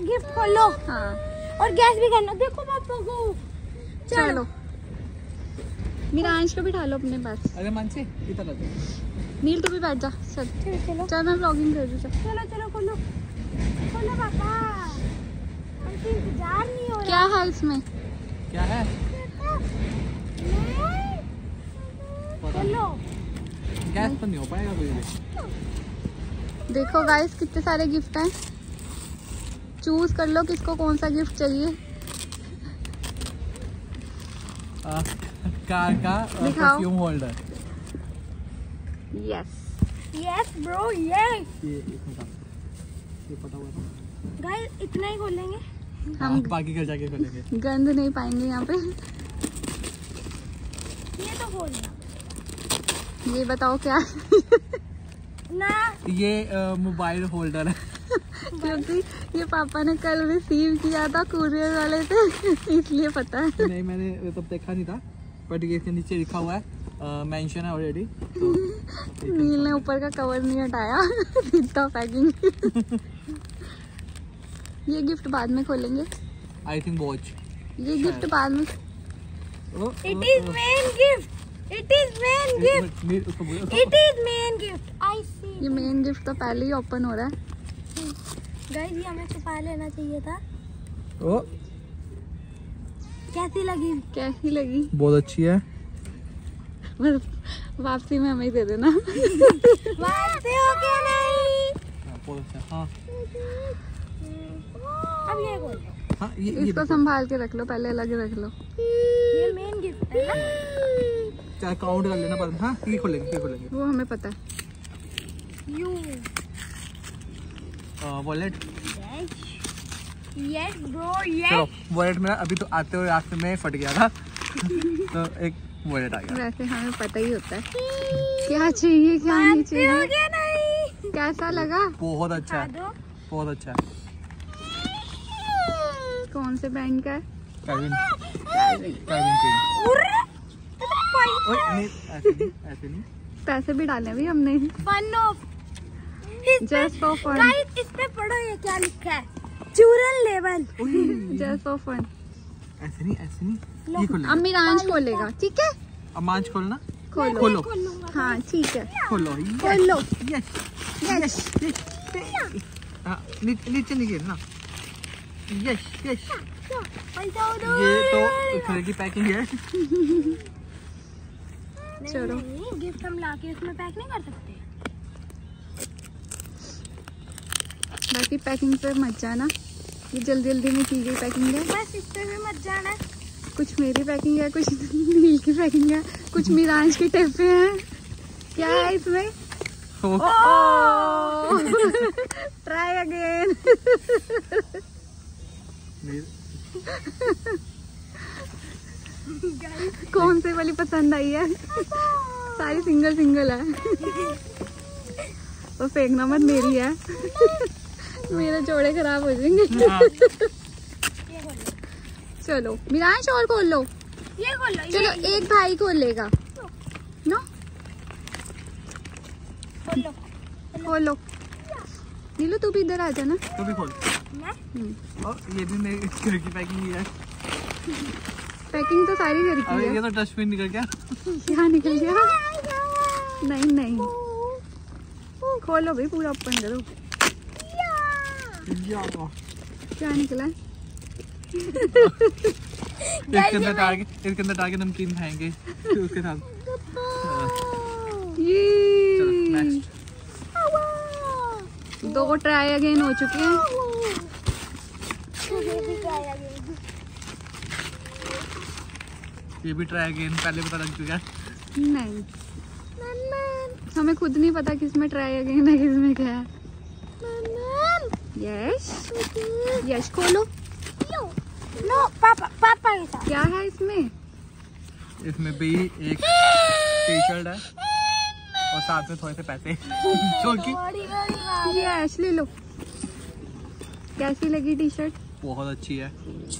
Gift खोलो। हाँ और गैस भी करना। देखो पापा को। चलो मीरांश को बिठा लो अपने पास। अरे मानसी इधर आ जा। नील तू भी बैठ जा। चल चलो चल मैं व्लॉगिंग कर रही हूँ। चलो चलो खोलो खोलो पापा, हमसे इंतजार नहीं हो रहा। क्या है इसमें? क्या है? खोलो। गैस पर नहीं हो पाएगा कोई भी। देखो गाइस कितने सारे गिफ्ट हैं, चूज कर लो किसको कौन सा गिफ्ट चाहिए। कार का perfume holder. Yes yes bro yes. ये पता हुआ था। गाइस इतना ही खोलेंगे हम, बाकी घर जाके खोलेंगे। गंद नहीं पाएंगे यहाँ पे। ये तो खोलना ये बताओ क्या ना। ये मोबाइल होल्डर है। क्योंकि ये पापा ने कल रिसीव किया था कुरियर वाले से इसलिए पता है। नहीं मैंने तब देखा नहीं था, बट ये इसके नीचे लिखा हुआ है, मेंशन है ऑलरेडी। तो नील ने ऊपर का कवर नहीं हटाया सीधा पैकिंग। ये गिफ्ट बाद में खोलेंगे। I think watch. ये गिफ्ट बाद में। It is main gift. It is main gift. It is main gift. I see. ये मेन गिफ्ट तो पहले ही ओपन हो रहा है। गाइस ये हमें छुपा लेना चाहिए था। ओ कैसी लगी? कैसी लगी? बहुत अच्छी है। बस वापसी में हमें ही दे देना। वापसी हो गया नहीं। बहुत अच्छा। हाँ अब ये बोल। हाँ ये इसको संभाल के रख लो, पहले अलग रख लो। ये मेन गिफ्ट है ना। चाहे काउंट कर लेना बाद में। हाँ ये खोलेंगे। वो हमें पता है। You wallet. यस ब्रो चलो यस। वॉलेट मेरा अभी तो आते हुए रास्ते में फट गया था तो एक वॉलेट आ गया। वैसे हमें पता ही होता है क्या चाहिए क्या नहीं हो चाहिए। गया नहीं। कैसा लगा? बहुत अच्छा है, दो। बहुत अच्छा है। कौन से ब्रांड का है? Calvin Klein. ओए नहीं ऐसे नहीं। पैसे भी डाले भी हमने। Fun of just for fun. Guys इस पे पढ़ो ये क्या लिखा है। चूरन लेवल। Just for fun. ऐसे नहीं ये खोल। अब मीरांश खोलेगा, ठीक है? अब मांच खोलना। खोलो। खोलूंगा। हाँ ठीक है खोलो। खोलो। यस यस नीचे नहीं गिरना। यस पैसा दो। ये तो घर की पैकिंग है। चलो। नहीं गिफ्ट हम लाके उसमें पैक नहीं कर सकते। बाकी पैकिंग पे मत जाना, ये जल्दी जल्दी में की गई पैकिंग है। बस इस पे भी मत जाना। कुछ मेरी पैकिंग है, कुछ नील की पैकिंग है, कुछ मीरांश की टेपे हैं। क्या है इसमें? Try again. कौन से वाली पसंद आई है? सारी सिंगल सिंगल है। वो फेंकना मत, मेरी है। मेरे जोड़े खराब हो जाएंगे। चलो मीरांश और खोल लो। ये खोलो। चलो एक भाई खोलेगा ना। खोलो। खोलो। नीलू तू भी इधर आ जाना। तू भी खोल। मैं और ये भी मेरी घर की पैकिंग ही है। पैकिंग तो सारी घर की अब है। ये तो डस्टबिन निकल गया। यहाँ निकल गया। नहीं खोलो भाई, पूरा ओपन करो। क्या निकला? इसके अंदर डाल के नमकीन खाएंगे उसके साथ। चलो नेक्स्ट। 2 ट्राई अगेन हो चुके हैं। ये भी ट्राई अगेन, पहले पता लग चुका है। नहीं हमें खुद नहीं पता किसमें ट्राई अगेन है, किसमें क्या है। यस खोलो। नो पापा के साथ। क्या है इसमें? इसमें भी एक टी शर्ट है और साथ में थोड़े से पैसे जो कि यस ले लो। कैसी लगी टी शर्ट? बहुत अच्छी है।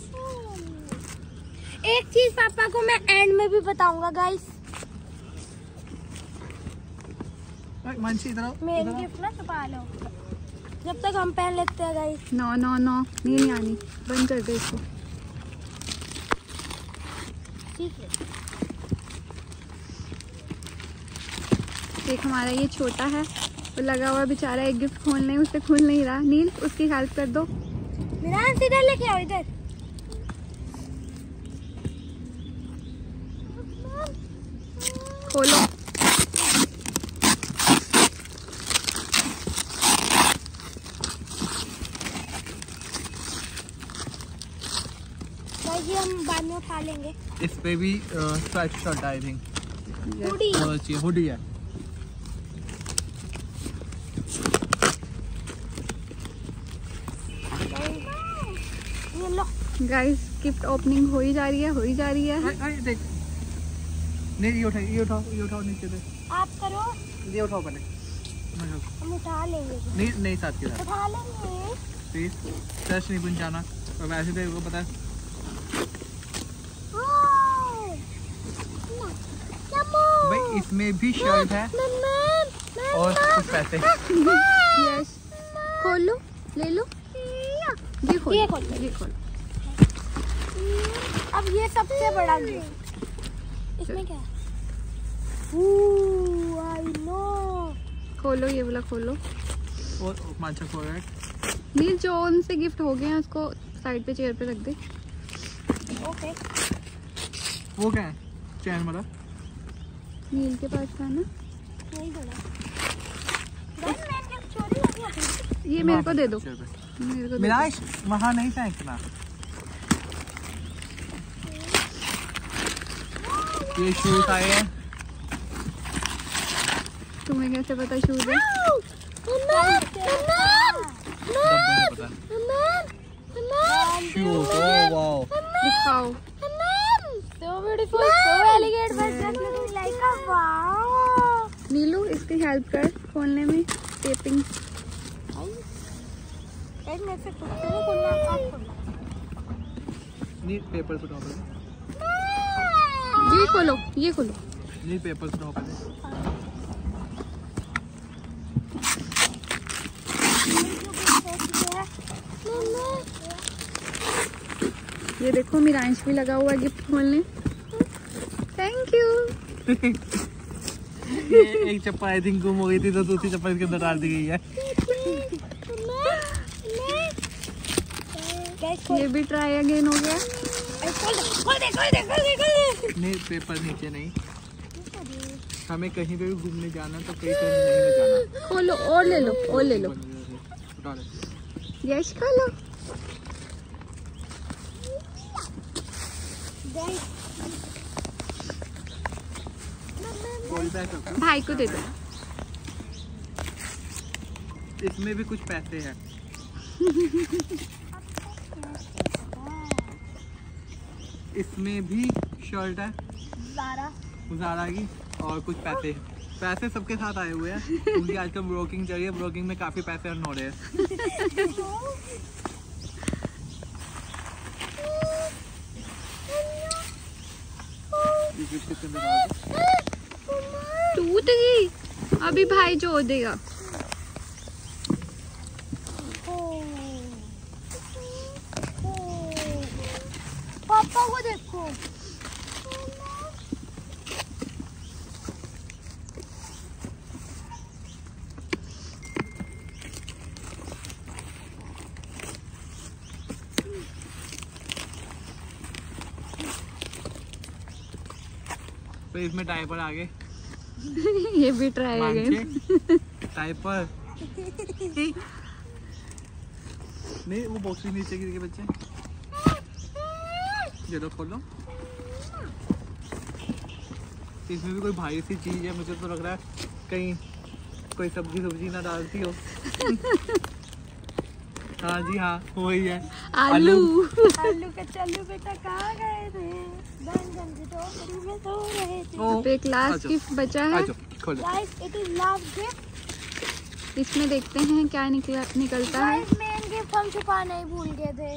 एक चीज पापा को मैं एंड में भी बताऊंगा गाइस। मानसी इधर आओ। मेन गिफ्ट ना छुपा लो। जब तक हम पहन लेते हैं गाइस। नो नो नो, नहीं आनी, बंद कर दे इसको। ठीक है। एक हमारा ये छोटा है, वो लगा हुआ बेचारा एक गिफ्ट खोलने, उससे खोल नहीं रहा। नील उसकी हेल्प कर दो। मेरा सीधा लेके आओ इधर। खोलो। ये हम बाद में उठा लेंगे। इस पे भी stripe shirt I think. Hoodie. बहुत अच्छी है, हुडी है। ये लो गाइस, गिफ्ट ओपनिंग हो ही जा रही है, हो ही जा रही है। देख, नहीं ये उठाओ, ये उठाओ, ये उठाओ नीचे से। आप करो, ये उठाओ पहले। हम उठा लेंगे। नहीं नहीं, साथ के साथ उठा लेंगे। प्लीज, टच नहीं पहुंचाना। और वैसे तेरे को पता है भाई, इसमें भी शर्ट है और कुछ पैसे। यस, खोलो, ले लो। ये खोलो, ये खोलो। ये खोलो। अब ये सबसे बड़ा गिफ्ट, इसमें क्या है? I know. खोलो, ये वाला खोलो। और माचा फॉरवर्ड। नील, जो उनसे गिफ्ट हो गए हैं उसको साइड पे चेयर पे रख दे। ओके। वो क्या है? चैन वाला। नील के पास था ना, नहीं बड़ा। गाइस मैं क्या चोरी हो गया? ये मेरे को दे दो, मेरे को दे दो। मिराज, वहाँ नहीं फेंकना। ये शूज आए हैं। तुम्हें कैसे पता शूज है? डब्बे से पता है। Shoes, oh wow. दिखाओ। So beautiful, so elegant, but just looking like a wow. Neelu, इसकी हेल्प कर खोलने में, टेपिंग। एक में से कुछ नहीं खोलना, आप खोलना। नहीं, पेपर से उठाओ पहले। ये खोलो, ये खोलो। नहीं, पेपर से उठाओ पहले। ये देखो, मिरांश भी लगा हुआ है गिफ्ट खोलने। Thank you. ये एक चप्पल आई थिंक गुम हो गई थी, तो दूसरी चप्पल इसके अंदर डाल दी गई है। ये भी ट्राई अगेन हो गया। नहीं, पेपर नीचे नहीं। हमें कहीं पे भी घूमने जाना तो कहीं पे नहीं ले जाना। खोलो, और ले लो, और ले लो। उठा ले। यश, खोलो। भाई को दे दो। इसमें भी कुछ पैसे हैं। इसमें भी शर्ट है ज़ारा की, और कुछ पैसे। पैसे सबके साथ आए हुए हैं क्योंकि आजकल ब्रोकिंग चल रही है। ब्रोकिंग में काफी पैसे अर्न हो रहे हैं। टूट गई, अभी भाई जोड़ देगा। पापा को देखो। तो इसमें डायपर आ गए। ये भी ट्राई अगेन। डायपर नहीं, वो बॉक्स भी नीचे गिर के बच्चे। ये लो, खोलो। इसमें भी कोई भारी सी चीज है। मुझे तो लग रहा है कहीं कोई सब्जी ना डालती हो। हाँ जी हाँ, वही है। आलू। आलू के चल्लू बेटा कहाँ गए थे? बैंगन की टोकरी में सो रहे थे। अब एक लास्ट गिफ्ट बचा है। खोलो। Guys, it is last gift. इसमें देखते हैं क्या निकलता है। Guys, main gift हम छुपाना ही भूल गए थे।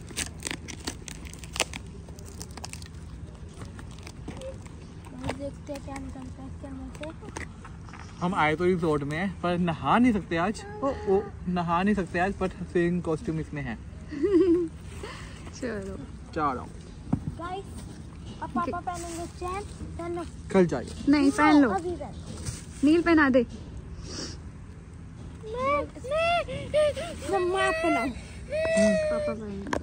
देखते देखते हैं क्या निकलता है इसके अंदर से। हम आए तो रिजॉर्ट में है पर नहा नहीं सकते आज। ओ नहा नहीं सकते आज, बट स्विमिंग कॉस्ट्यूम इसमें है। चलो चलो गाइस, अब पापा पहनेंगे चैन। पहन लो। कल जाइए। नहीं पहन लो, अभी पहन लो। नील पहना दे। मम्मा आप पहनाओ। पापा पहन।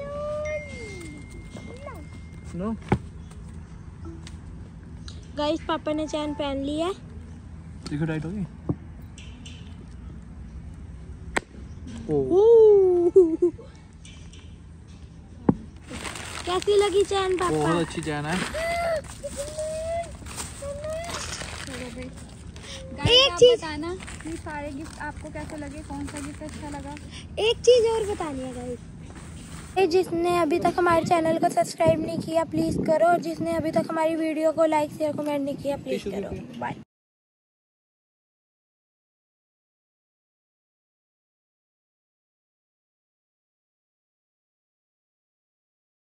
नो गाइस, पापा ने चैन पहन ली है। देखो टाइट होगी। ओ कैसी लगी चैन पापा? बहुत अच्छी चैन है। एक चीज बताना कि सारे गिफ्ट आपको कैसे लगे, कौन सा गिफ्ट अच्छा लगा। एक चीज और बतानी है गाइस, जिसने अभी तक हमारे चैनल को सब्सक्राइब नहीं किया प्लीज करो, और जिसने अभी तक हमारी वीडियो को लाइक शेयर कमेंट नहीं किया प्लीज करो। बाय।